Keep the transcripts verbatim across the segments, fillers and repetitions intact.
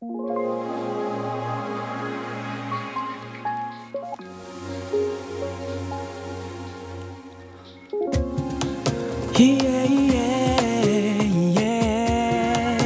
Yeah, yeah, yeah.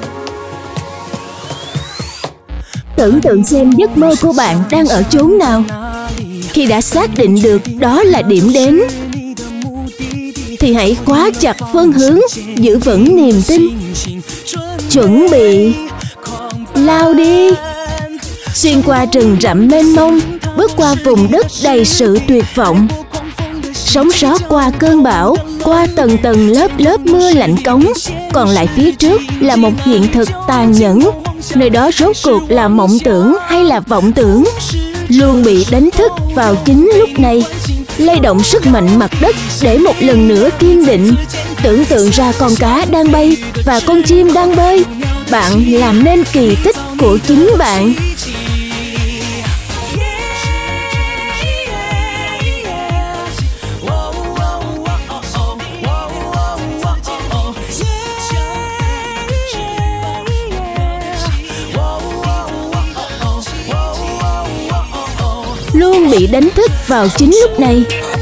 Tưởng tượng xem giấc mơ của bạn đang ở chốn nào. Khi đã xác định được đó là điểm đến, thì hãy khóa chặt phương hướng, giữ vững niềm tin. Chuẩn bị, lao đi. Xuyên qua rừng rậm mênh mông, bước qua vùng đất đầy sự tuyệt vọng. Sống sót qua cơn bão, qua tầng tầng lớp lớp mưa lạnh cống. Còn lại phía trước là một hiện thực tàn nhẫn. Nơi đó rốt cuộc là mộng tưởng hay là vọng tưởng, luôn bị đánh thức vào chính lúc này. Lay động sức mạnh mặt đất để một lần nữa kiên định. Tưởng tượng ra con cá đang bay và con chim đang bơi. Bạn làm nên kỳ tích của chính bạn. Luôn bị đánh thức vào chính lúc này.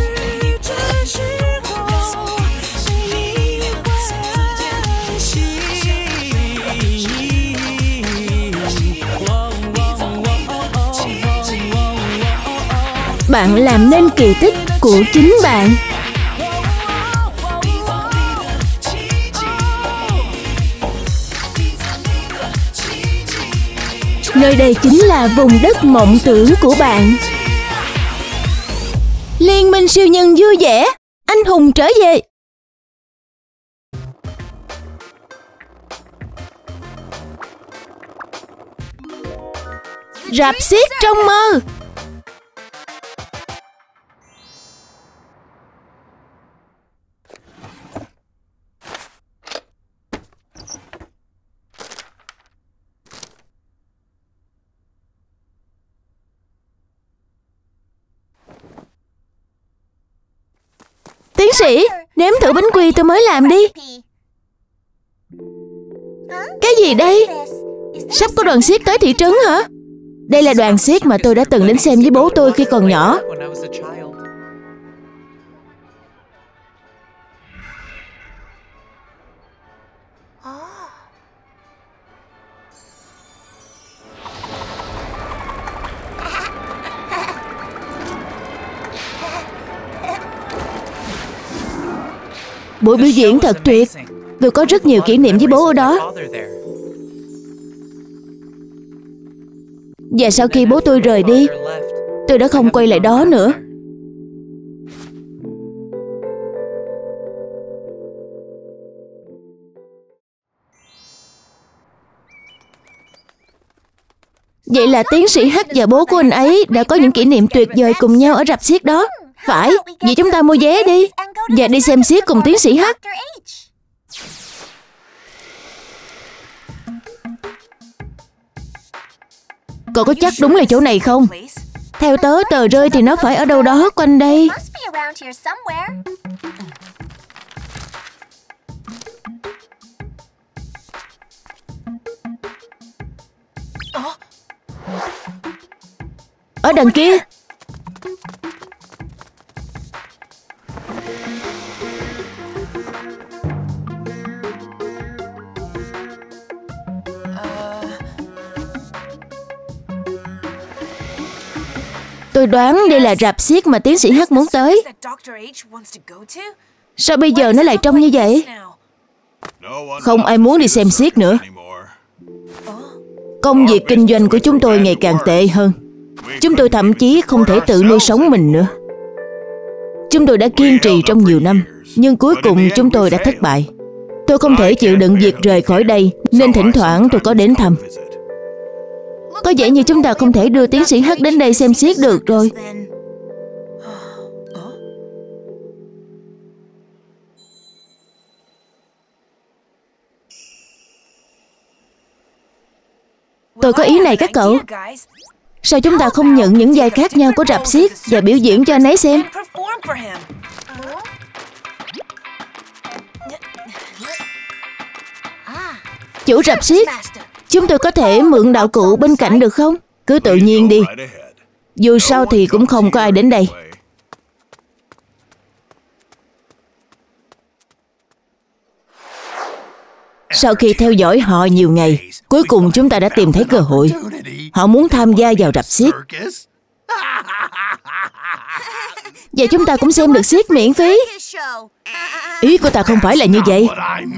Bạn làm nên kỳ tích của chính bạn. Nơi đây chính là vùng đất mộng tưởng của bạn. Liên minh siêu nhân vui vẻ, anh hùng trở về. Rạp xiếc trong mơ. Tiến sĩ, nếm thử bánh quy tôi mới làm đi. Cái gì đây? Sắp có đoàn xiếc tới thị trấn hả? Đây là đoàn xiếc mà tôi đã từng đến xem với bố tôi khi còn nhỏ. Buổi biểu diễn thật tuyệt. Tôi có rất nhiều kỷ niệm với bố ở đó. Và sau khi bố tôi rời đi, tôi đã không quay lại đó nữa. Vậy là tiến sĩ H và bố của anh ấy đã có những kỷ niệm tuyệt vời cùng nhau ở rạp xiếc đó. Phải, vậy chúng ta mua vé đi và đi xem xiếc cùng tiến sĩ H. Cậu có chắc đúng là chỗ này không? Theo tớ, tờ rơi thì nó phải ở đâu đó quanh đây. Ở đằng kia. Tôi đoán đây là rạp xiếc mà tiến sĩ H muốn tới. Sao bây giờ nó lại trông như vậy? Không ai muốn đi xem xiếc nữa. Công việc kinh doanh của chúng tôi ngày càng tệ hơn. Chúng tôi thậm chí không thể tự nuôi sống mình nữa. Chúng tôi đã kiên trì trong nhiều năm, nhưng cuối cùng chúng tôi đã thất bại. Tôi không thể chịu đựng việc rời khỏi đây, nên thỉnh thoảng tôi có đến thăm. Có vẻ như chúng ta không thể đưa tiến sĩ H đến đây xem xiếc được rồi. Tôi có ý này các cậu. Sao chúng ta không nhận những vai khác nhau của rạp xiếc và biểu diễn cho anh ấy xem? Chủ rạp xiếc, Chúng tôi có thể mượn đạo cụ bên cạnh được không? Cứ tự nhiên đi. Dù sao thì cũng không có ai đến đây. Sau khi theo dõi họ nhiều ngày, cuối cùng chúng ta đã tìm thấy cơ hội. Họ muốn tham gia vào rạp xiếc. Và chúng ta cũng xem được xiếc miễn phí. Ý của ta không phải là như vậy.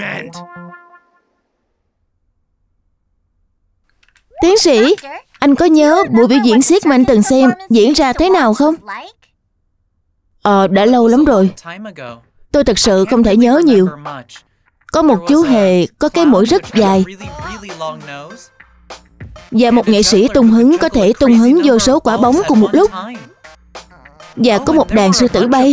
Tiến sĩ, anh có nhớ buổi biểu diễn xiếc mà anh từng xem diễn ra thế nào không? Ờ, đã lâu lắm rồi. Tôi thật sự không thể nhớ nhiều. Có một chú hề có cái mũi rất dài. Và một nghệ sĩ tung hứng có thể tung hứng vô số quả bóng cùng một lúc. Và có một đàn sư tử bay.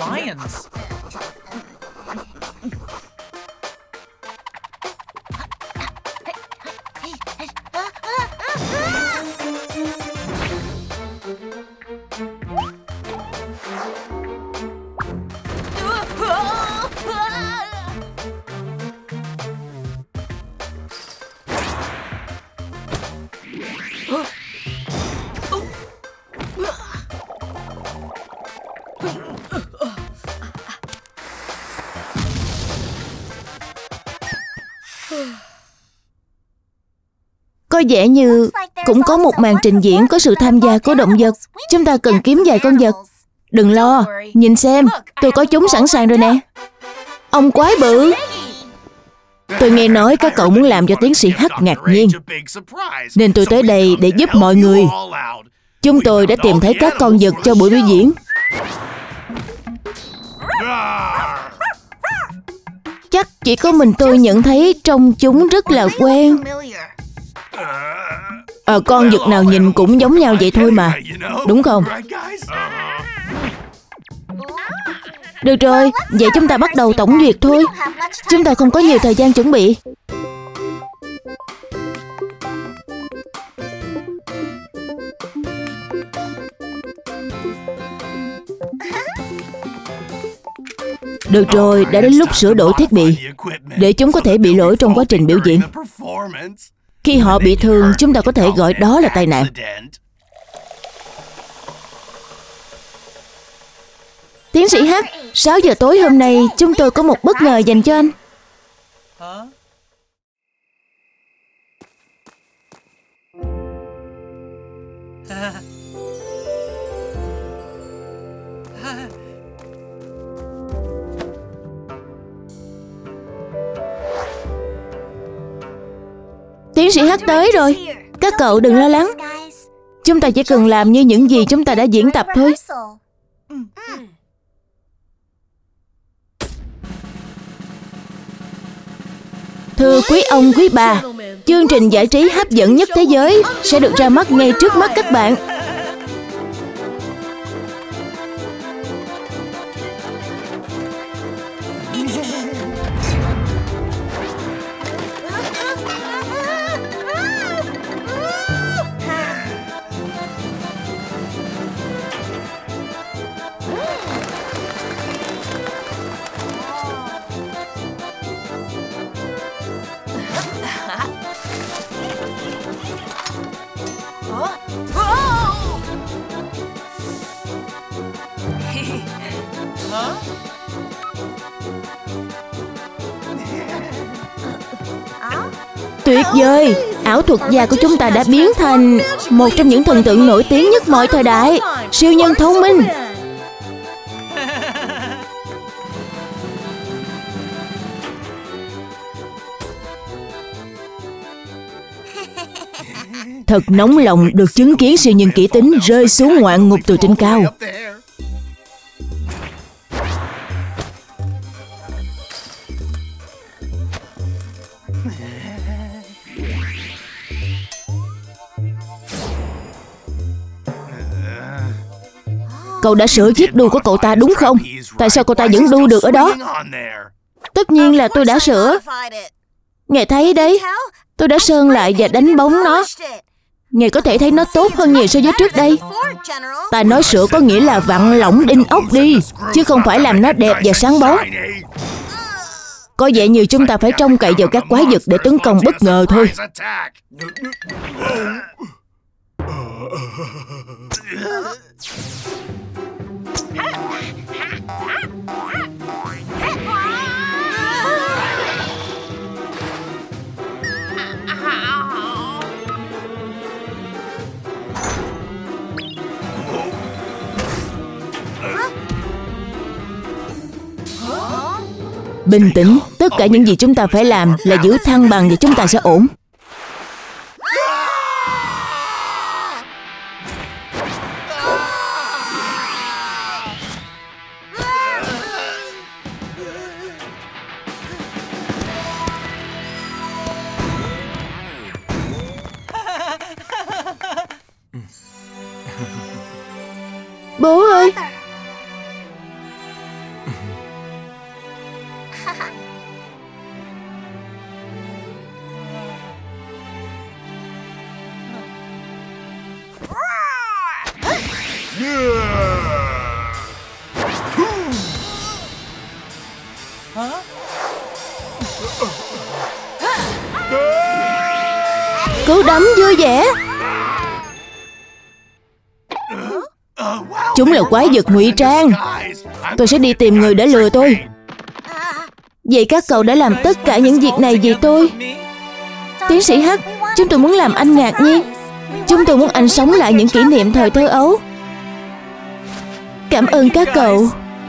Có vẻ như cũng có một màn trình diễn có sự tham gia của động vật. Chúng ta cần kiếm vài con vật. Đừng lo, nhìn xem, tôi có chúng sẵn sàng rồi nè. Ông quái bự. Tôi nghe nói các cậu muốn làm cho tiến sĩ Hắc ngạc nhiên, nên tôi tới đây để giúp mọi người. Chúng tôi đã tìm thấy các con vật cho buổi biểu diễn. Chắc chỉ có mình tôi nhận thấy trông chúng rất là quen. Ờ, con vật nào nhìn cũng giống nhau vậy thôi mà, đúng không? Được rồi, vậy chúng ta bắt đầu tổng duyệt thôi. Chúng ta không có nhiều thời gian chuẩn bị. Được rồi, đã đến lúc sửa đổi thiết bị để chúng có thể bị lỗi trong quá trình biểu diễn. Khi họ bị thương, chúng ta có thể gọi đó là tai nạn. Tiến sĩ Hắc, sáu giờ tối hôm nay chúng tôi có một bất ngờ dành cho anh. Tiến sĩ Hắc tới rồi. Các cậu đừng lo lắng. Chúng ta chỉ cần làm như những gì chúng ta đã diễn tập thôi. Thưa quý ông, quý bà, chương trình giải trí hấp dẫn nhất thế giới sẽ được ra mắt ngay trước mắt các bạn. Tuyệt vời! Ảo thuật gia của chúng ta đã biến thành một trong những thần tượng nổi tiếng nhất mọi thời đại. Siêu nhân thông minh. Thật nóng lòng được chứng kiến siêu nhân kỹ tính rơi xuống ngoạn ngục từ trên cao. Cậu đã sửa chiếc đu của cậu ta đúng không? Tại sao cậu ta vẫn đu được ở đó? Tất nhiên là tôi đã sửa. Ngài thấy đấy, tôi đã sơn lại và đánh bóng nó. Ngài có thể thấy nó tốt hơn nhiều so với trước đây. Ta nói sửa có nghĩa là vặn lỏng đinh ốc đi, chứ không phải làm nó đẹp và sáng bóng. Có vẻ như chúng ta phải trông cậy vào các quái vật để tấn công bất ngờ thôi. Bình tĩnh, tất cả những gì chúng ta phải làm là giữ thăng bằng và chúng ta sẽ ổn. Bố ơi! Cứu đấm vui vẻ. Chúng là quái vật ngụy trang. Tôi sẽ đi tìm người để lừa tôi. Vậy các cậu đã làm tất cả những việc này vì tôi. Tiến sĩ Hắc, chúng tôi muốn làm anh ngạc nhiên. Chúng tôi muốn anh sống lại những kỷ niệm thời thơ ấu. Cảm ơn các cậu.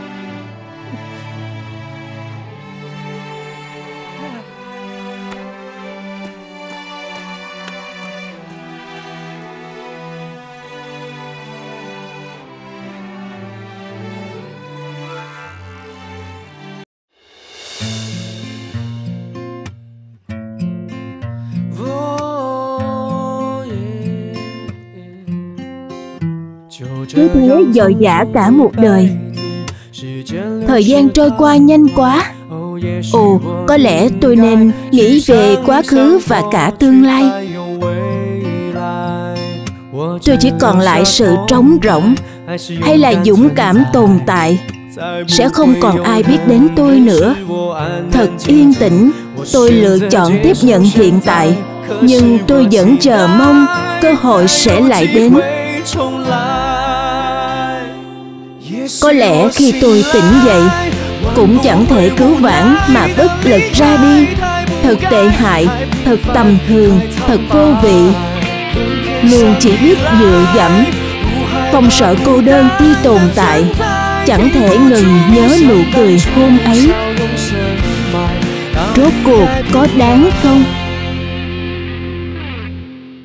Cứ thế dội dã cả một đời. Thời gian trôi qua nhanh quá. Ồ, có lẽ tôi nên nghĩ về quá khứ và cả tương lai. Tôi chỉ còn lại sự trống rỗng hay là dũng cảm tồn tại. Sẽ không còn ai biết đến tôi nữa. Thật yên tĩnh, tôi lựa chọn tiếp nhận hiện tại. Nhưng tôi vẫn chờ mong cơ hội sẽ lại đến. Có lẽ khi tôi tỉnh dậy cũng chẳng thể cứu vãn mà bất lực ra đi. Thật tệ hại, thật tầm thường, thật vô vị. Luôn chỉ biết dựa dẫm, không sợ cô đơn khi tồn tại. Chẳng thể ngừng nhớ nụ cười hôm ấy. Rốt cuộc có đáng không?